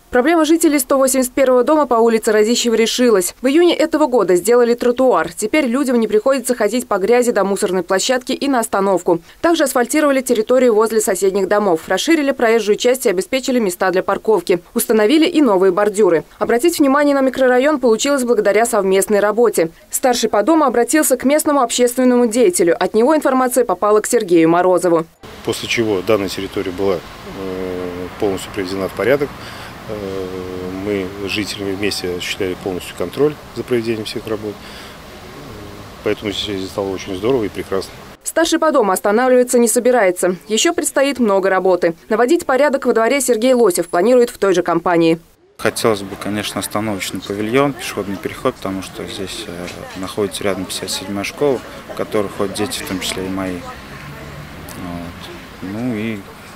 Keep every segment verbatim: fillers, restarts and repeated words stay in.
Проблема жителей сто восемьдесят первого дома по улице Разищева решилась. В июне этого года сделали тротуар. Теперь людям не приходится ходить по грязи до мусорной площадки и на остановку. Также асфальтировали территорию возле соседних домов, расширили проезжую часть и обеспечили места для парковки. Установили и новые бордюры. Обратить внимание на микрорайон получилось благодаря совместной работе. Старший по дому обратился к местному общественному деятелю. От него информация попала к Сергею Морозову. После чего данная территория была полностью приведена в порядок. Мы с жителями вместе осуществляли полностью контроль за проведением всех работ. Поэтому здесь стало очень здорово и прекрасно. Старший по дому останавливаться не собирается. Еще предстоит много работы. Наводить порядок во дворе Сергей Лосев планирует в той же компании. Хотелось бы, конечно, остановочный павильон, пешеходный переход, потому что здесь находится рядом пятьдесят седьмая школа, в которой ходят дети, в том числе и мои. Вот. Ну и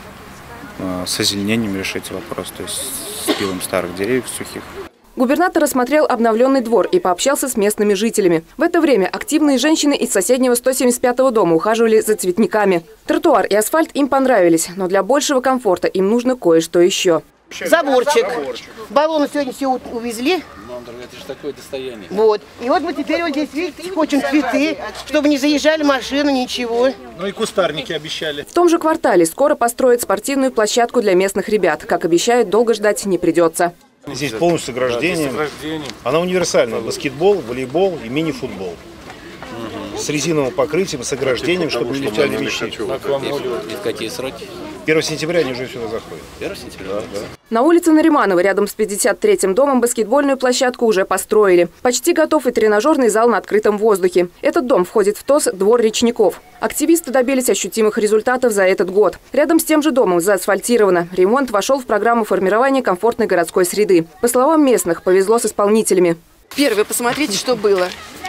с озеленением решить вопрос, то есть с пилом старых деревьев сухих. Губернатор осмотрел обновленный двор и пообщался с местными жителями. В это время активные женщины из соседнего сто семьдесят пятого дома ухаживали за цветниками. Тротуар и асфальт им понравились, но для большего комфорта им нужно кое-что еще. Заборчик. Баллоны сегодня все увезли. Это же такое достояние. Вот. И вот мы теперь вот здесь, видите, хотим цветы, чтобы не заезжали машины, ничего. Ну и кустарники обещали. В том же квартале скоро построят спортивную площадку для местных ребят. Как обещают, долго ждать не придется. Здесь полностью с ограждением. Она универсальная. Баскетбол, волейбол и мини-футбол. Угу. С резиновым покрытием, с ограждением, чтобы не летали мячи. И в какие сроки? первого сентября они уже сюда заходят. первого сентября? Да, да. На улице Нариманова, рядом с пятьдесят третьим домом, баскетбольную площадку уже построили. Почти готов и тренажерный зал на открытом воздухе. Этот дом входит в ТОС «Двор речников». Активисты добились ощутимых результатов за этот год. Рядом с тем же домом заасфальтировано. Ремонт вошел в программу формирования комфортной городской среды. По словам местных, повезло с исполнителями. Первое, посмотрите, что было.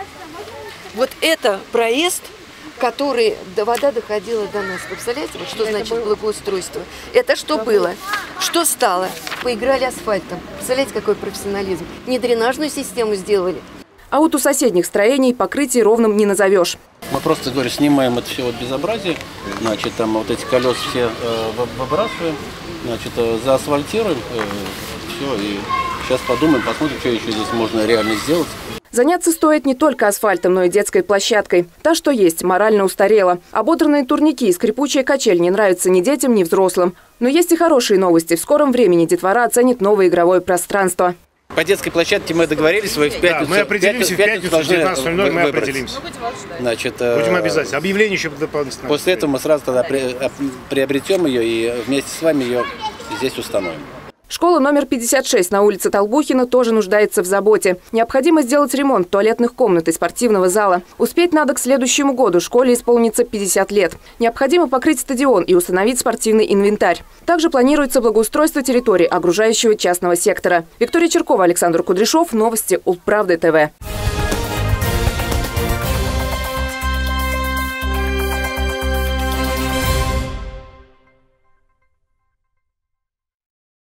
Вот это проезд, который вода доходила до нас. Вы представляете, вот что значит благоустройство? Это что было? Что стало? Поиграли асфальтом. Представляете, какой профессионализм? Не дренажную систему сделали. А вот у соседних строений покрытие ровным не назовешь. Мы просто, говорю, снимаем это все вот безобразие, значит, там вот эти колеса все э, выбрасываем, значит, э, заасфальтируем, э, все, и сейчас подумаем, посмотрим, что еще здесь можно реально сделать. Заняться стоит не только асфальтом, но и детской площадкой. Та, что есть, морально устарела. Ободранные турники и скрипучая качель не нравятся ни детям, ни взрослым. Но есть и хорошие новости. В скором времени детвора оценит новое игровое пространство. По детской площадке мы договорились, вы в пятницу. Да, мы определимся, в пятницу в девятнадцать ноль ноль мы определимся. Значит, будем обязательно. Объявление еще дополнительно. После этого мы сразу тогда приобретем ее и вместе с вами ее здесь установим. Школа номер пятьдесят шесть на улице Толбухина тоже нуждается в заботе. Необходимо сделать ремонт туалетных комнат и спортивного зала. Успеть надо к следующему году. Школе исполнится пятьдесят лет. Необходимо покрыть стадион и установить спортивный инвентарь. Также планируется благоустройство территории окружающего частного сектора. Виктория Черкова, Александр Кудряшов. Новости Улправды ТВ.